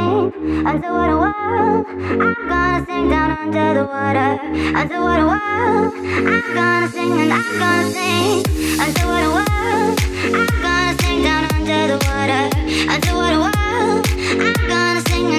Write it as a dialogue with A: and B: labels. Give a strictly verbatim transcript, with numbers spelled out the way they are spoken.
A: sing underwater world. I'm gonna sing down under the water. Underwater world. I'm gonna sing and I'm gonna sing underwater world. I'm gonna sing down under the water. Underwater world. I'm gonna sing